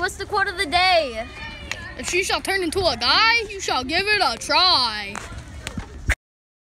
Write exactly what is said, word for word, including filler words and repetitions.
what's the quote of the day? If she shall turn into a guy, you shall give it a try.